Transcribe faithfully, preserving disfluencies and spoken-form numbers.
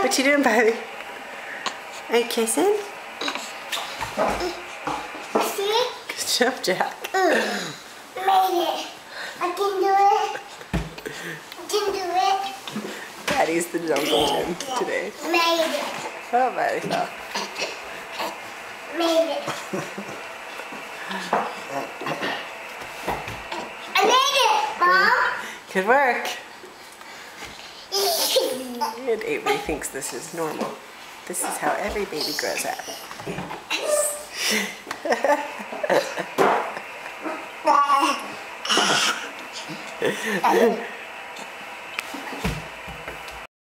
What you doing, Bailey? Are you kissing? See? Good job, Jack. Mm. Made it. I can do it. I can do it. Daddy's the jungle gym today. Made it. Oh, Bailey fell. Made it. I made it, Mom. Good work. And Avery thinks this is normal. This is how every baby grows up.